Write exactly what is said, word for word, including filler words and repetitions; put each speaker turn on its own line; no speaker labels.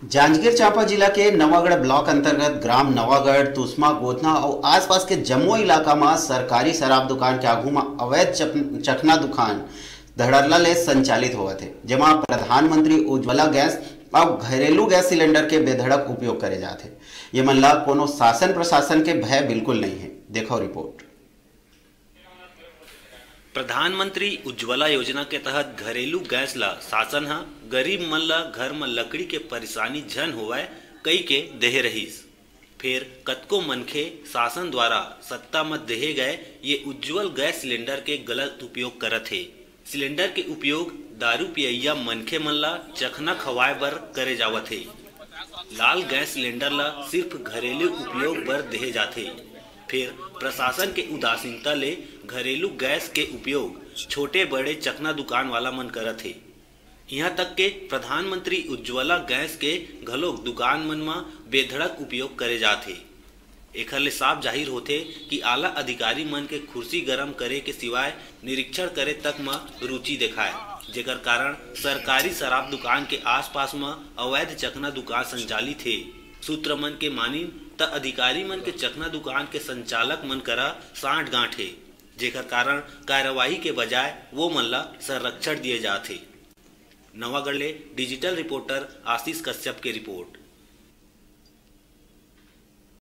जांजगीर चांपा जिला के नवागढ़ ब्लॉक अंतर्गत ग्राम नवागढ़, तुस्मा, गोधना और आसपास के जम्मू इलाका में सरकारी शराब दुकान के आगू में अवैध चखना दुकान धड़ल्ला ले संचालित हुआ थे, जेमा प्रधानमंत्री उज्ज्वला गैस और घरेलू गैस सिलेंडर के बेधड़क उपयोग करे जाते। ये मन ला कोनो शासन प्रशासन के भय बिल्कुल नहीं है। देखो रिपोर्ट।
प्रधानमंत्री उज्ज्वला योजना के तहत घरेलू गैस ला शासन हा गरीब मन ला घर में लकड़ी के परेशानी झन होवाए कई के देहे रहीस। फिर कतको मनखे शासन द्वारा सत्ता में देहे गए ये उज्ज्वल गैस सिलेंडर के गलत उपयोग करत हे। सिलेंडर के उपयोग दारू पियैया मनखे मन ला चखना खवाए बर करे जावत हे। लाल गैस सिलेंडर ला सिर्फ घरेलू उपयोग बर देहे जाथे। फिर प्रशासन के उदासीनता ले घरेलू गैस के उपयोग छोटे बड़े चखना दुकान वाला मन करत है। यहाँ तक के प्रधानमंत्री उज्ज्वला गैस के घलोक दुकान मन में बेधड़क उपयोग करे जाते। एखर ले साफ जाहिर होते कि आला अधिकारी मन के कुर्सी गरम करे के सिवाय निरीक्षण करे तक में रुचि दिखाए, जेकर कारण सरकारी शराब दुकान के आसपास में अवैध चखना दुकान संचालित है। सूत्र मन के मानी त अधिकारी मन के चखना दुकान के संचालक मन करा साठ गांठ है, जेकर कारण कार्यवाही के बजाय वो मन ला संरक्षण दिए जाते। नवागढ़ ले डिजिटल रिपोर्टर आशीष कश्यप की रिपोर्ट।